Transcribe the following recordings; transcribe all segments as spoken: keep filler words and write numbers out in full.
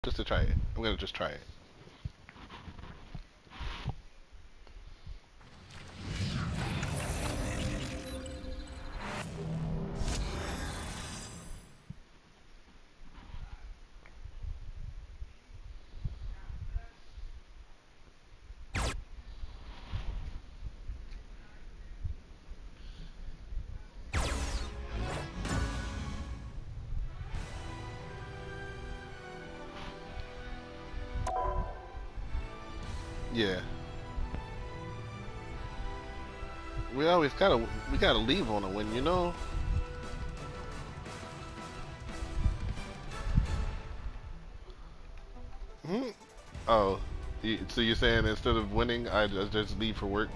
Just to try it. I'm gonna just try it. Yeah. We always gotta we gotta leave on a win, you know? Hmm? Oh. You- So you're saying instead of winning, I just just leave for work?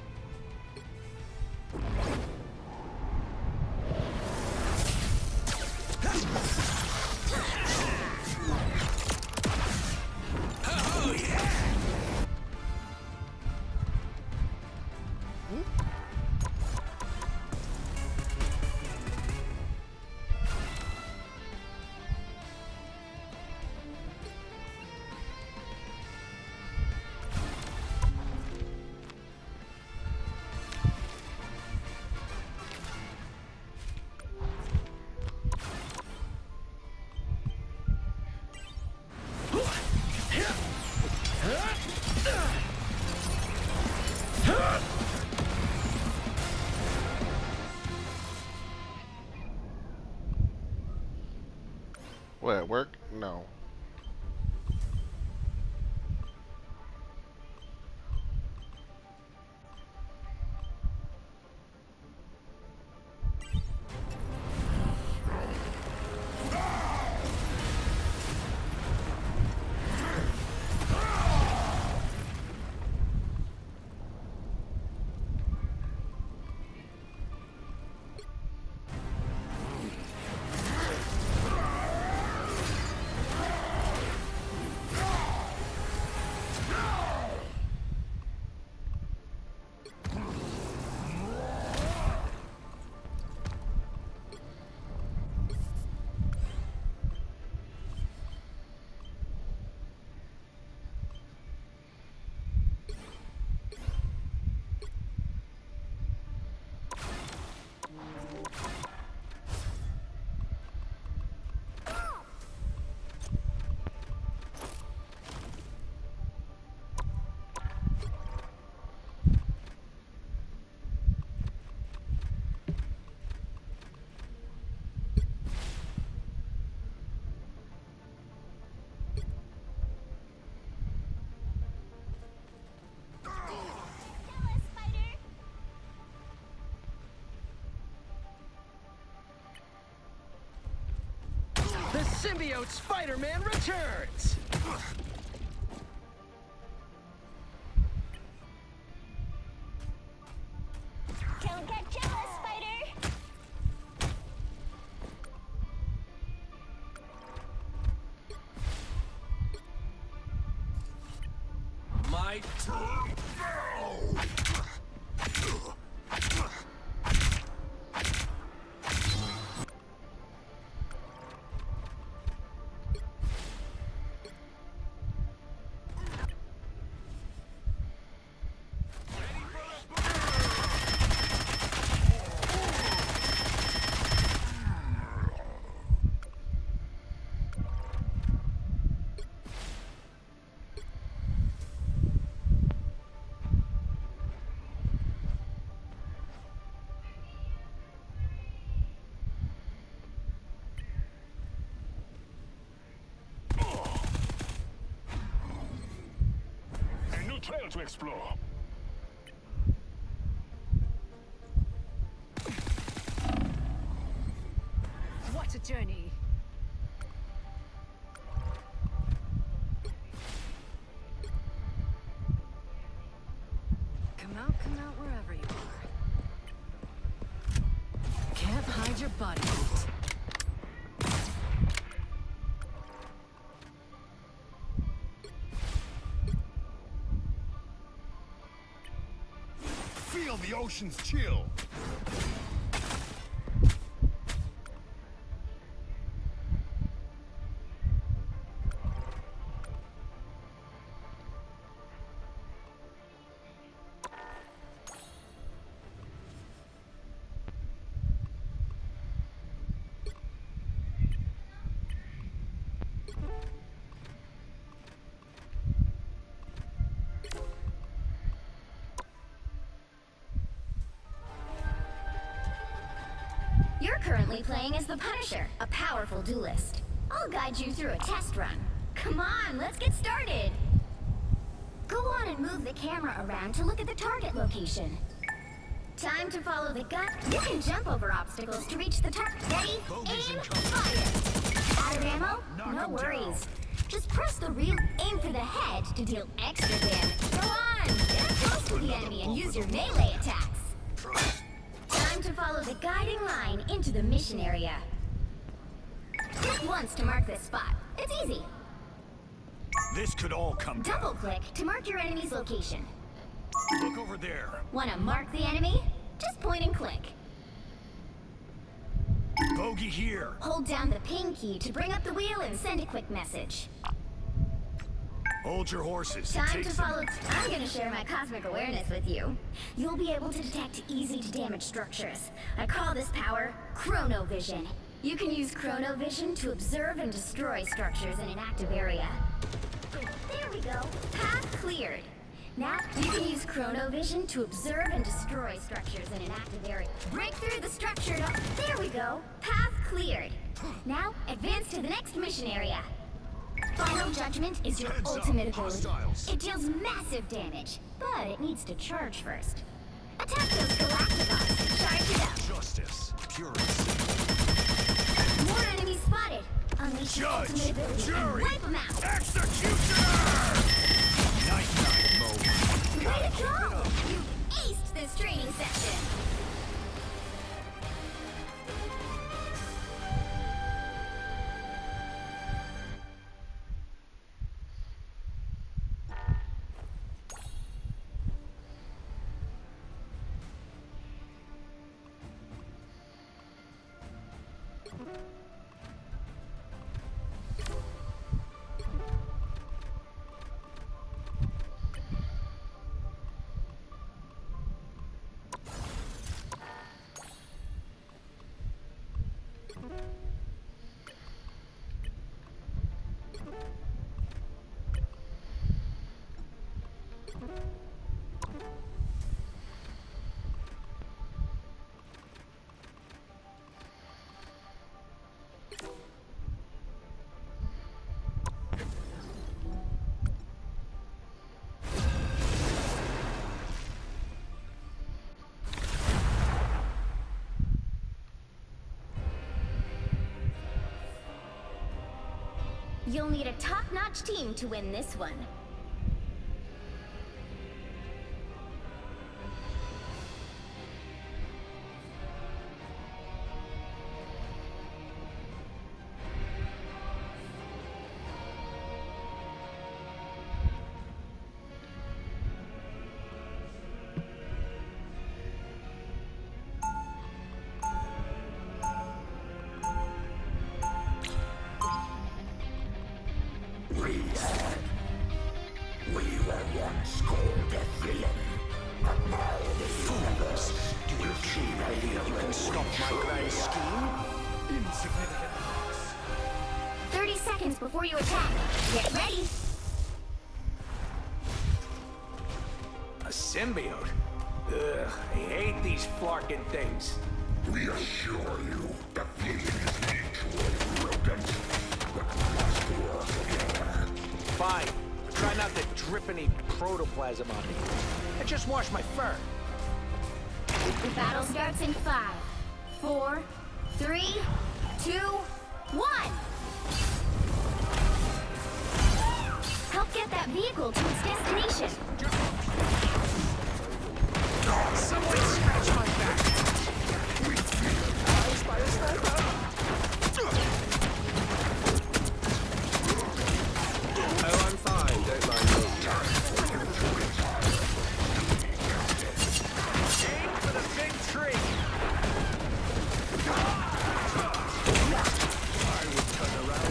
What, at work? No. The symbiote Spider-Man returns! Don't get jealous, Spider! My turn now! A new trail to explore. What a journey! Come out, come out wherever you are. Can't hide your body heat. Feel the ocean's chill. You're currently playing as the Punisher, a powerful duelist. I'll guide you through a test run. Come on, let's get started. Go on and move the camera around to look at the target location. Time to follow the gut. You can jump over obstacles to reach the target. Ready, aim, fire! Out of ammo? No worries. Just press the real aim for the head to deal extra damage. Go on, get close to the enemy and use your melee attacks. Time to follow the guiding line into the mission area. Click once to mark this spot. It's easy. This could all come down. Double click to mark your enemy's location. Look over there. Wanna mark the enemy? Just point and click. Bogey here. Hold down the ping key to bring up the wheel and send a quick message. Hold your horses. Time Take to some- follow. I'm gonna share my cosmic awareness with you. You'll be able to detect easy to damage structures. I call this power Chronovision. You can use Chronovision to observe and destroy structures in an active area. There we go. Path cleared. Now, you can use Chronovision to observe and destroy structures in an active area. Break through the structure to... There we go. Path cleared. Now, advance to the next mission area. Final Judgment is your Heads up, ultimate ability. hostiles. It deals massive damage, but it needs to charge first. Attack those Galacticons. Charge it up. Justice. Pure and simple. More enemies spotted. Unleash your ultimate Judge. ability Jury. and wipe them out. Executioner! Night night, Mo. Way to go! You aced this training session. You'll need a top-notch team to win this one. thirty seconds before you attack. Get ready. A symbiote? Ugh, I hate these flarkin' things. We assure you, the feeling is mutual, rodent. But we must work together. Fine. But try not to drip any protoplasm on me. I just washed my fur. The battle starts in five, four, three, two, one. Help get that vehicle to its destination. Someone scratch my back. Oh, I'm fine. Don't mind me. Aim for the big tree. I would turn around.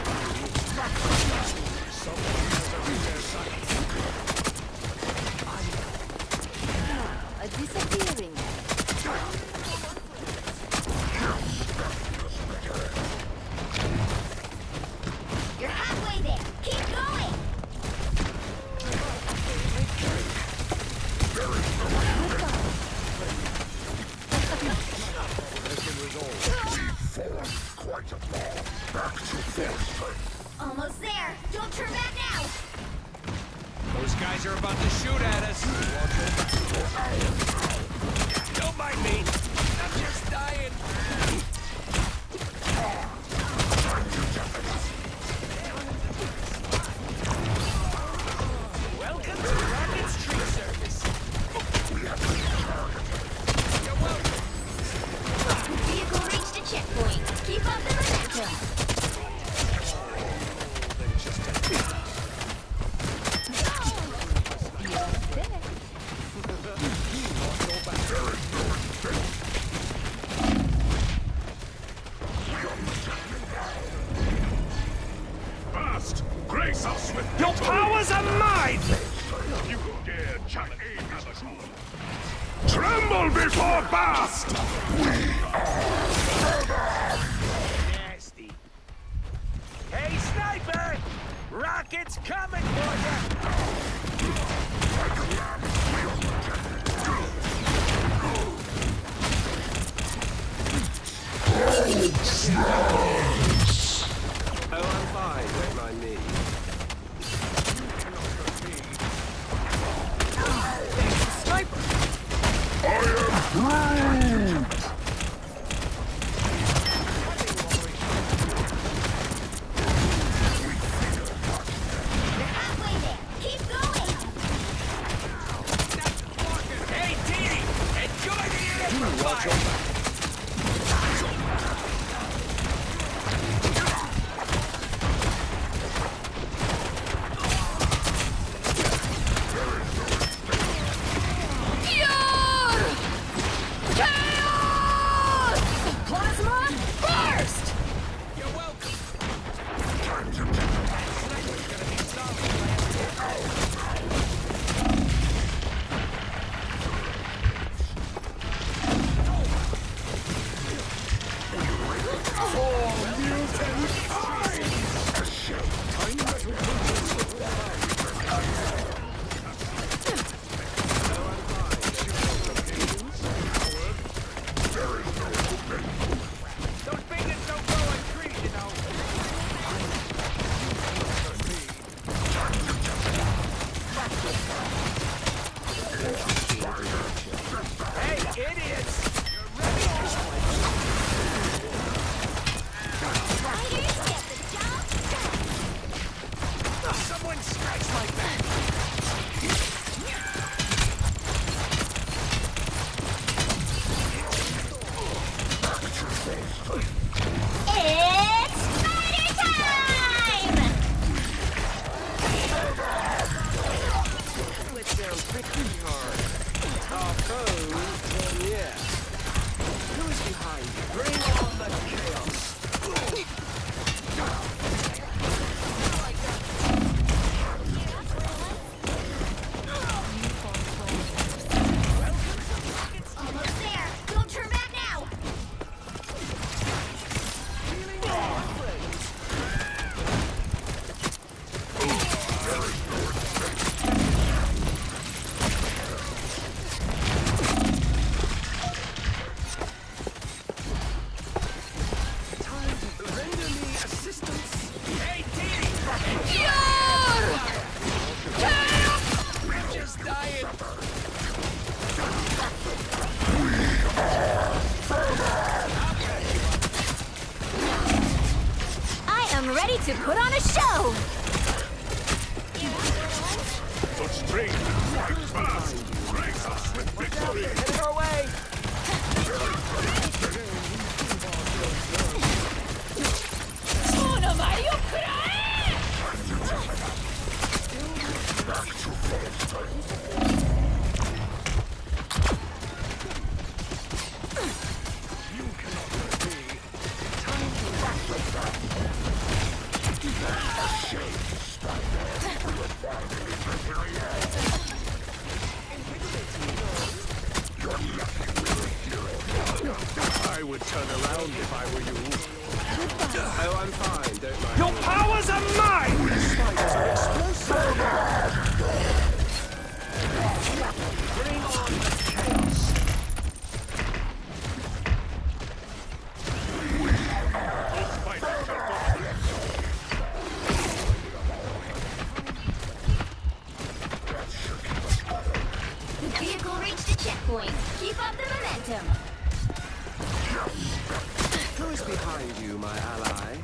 Someone has a repair site. A disappearing. Those guys are about to shoot at us. Don't mind me. I'm just dying. Welcome to Rocket's tree service. You're welcome. Vehicle reached a checkpoint. Keep up the momentum. Fast! Grace us with Your powers are mine! You dare challenge Amazon! Tremble before Bast! Nasty. Hey, sniper! Rocket's coming for you! Oh, I'm fine. Don't mind me. Sniper! You're halfway there. Keep going. Hey, Dee! Enjoy the initial fire! Plasma burst! You're welcome. Those bigots don't grow on trees, you know. Hey, idiots! You're ready. Fighters get the job done. Someone strikes like that. It's fighter time! Let's sound pretty hard. Our foes, then yeah. Who is behind you? Bring on the chaos. Almost there. Don't turn back now. Render me assistance. Hey, Dee! We're just dying. I am ready to put on a show. The strength fight fast! Grace us with victory! Headed our way. Shame. victim. Who is behind you, my ally?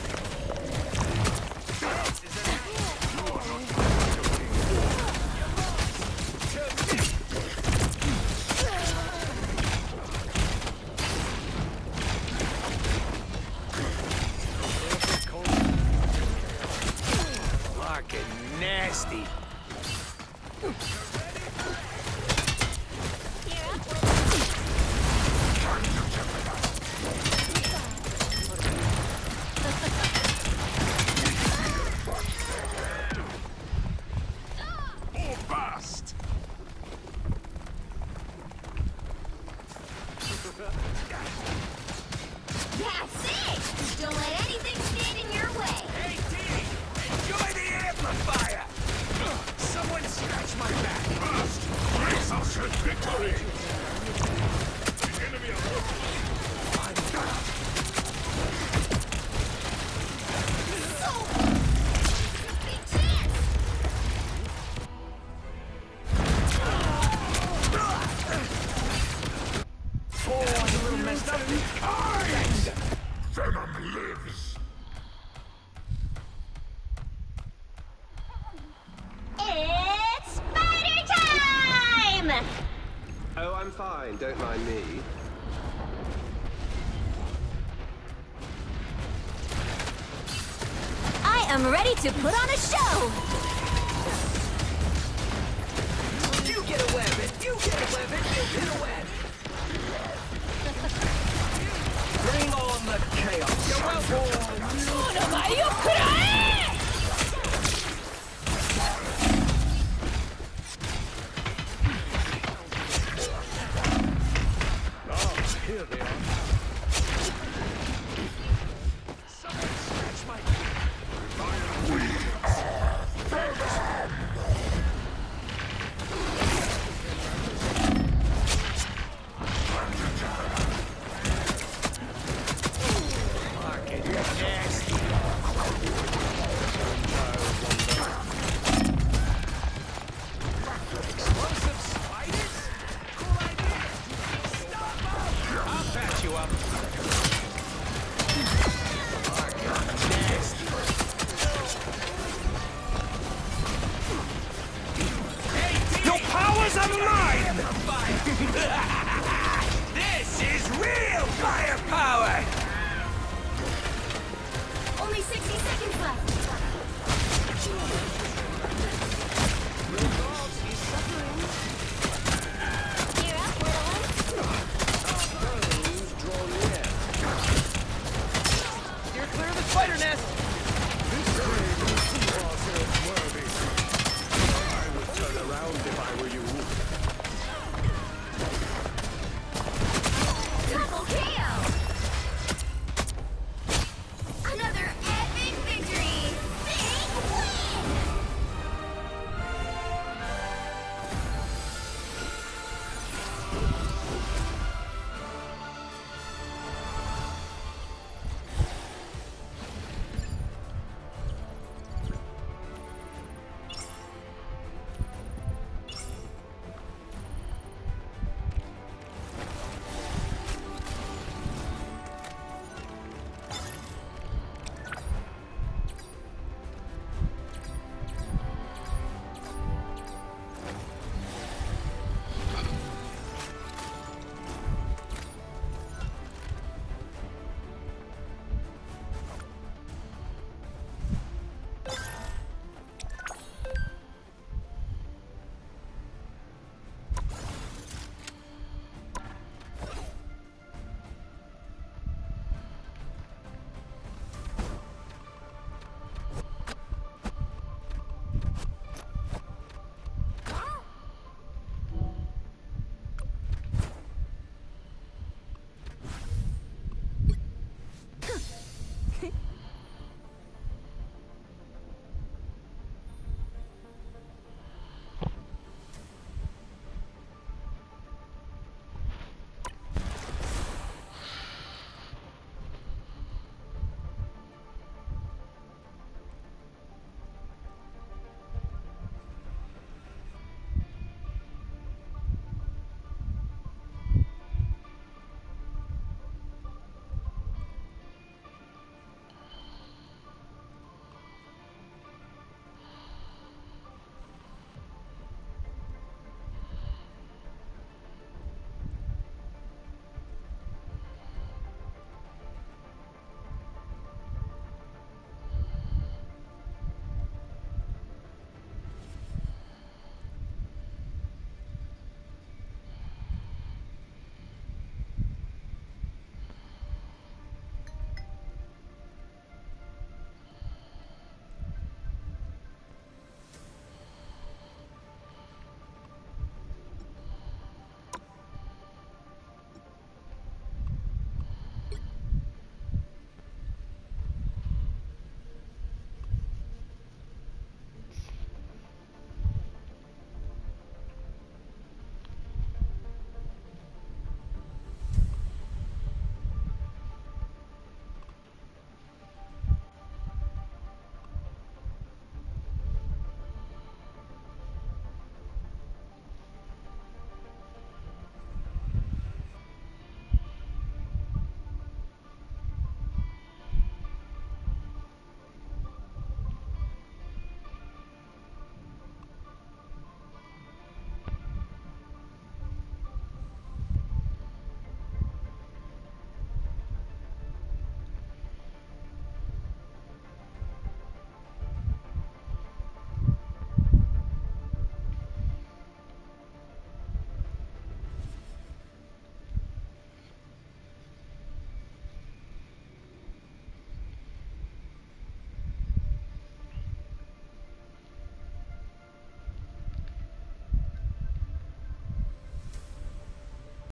Fucking nasty. Or bust. That's it! Don't let anything stand in your way. Hey, T! Enjoy the amplifier! Someone scratch my back! Bust. Brace us with victory. The enemy are Big chance! Oh, I'm a little messed up. Venom lives. It's spider time! Oh, I'm fine. Don't mind me. I am ready to put on a show. You get a weapon! You get a weapon! You get a weapon! Bring on the chaos! You're welcome!